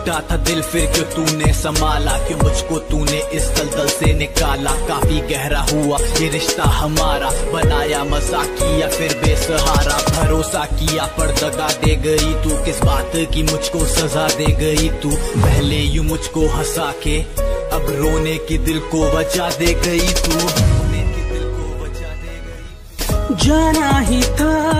टूटा था दिल फिर क्यों तूने संभाला, क्यों मुझको तूने इस दलदल से निकाला। काफी गहरा हुआ ये रिश्ता हमारा, बनाया मजाकिया फिर बेसहारा। भरोसा किया पर दगा दे गई तू, किस बात की मुझको सजा दे गई तू। पहले यूं मुझको हंसा के अब रोने की दिल को वजह दे गई तू। जाना ही था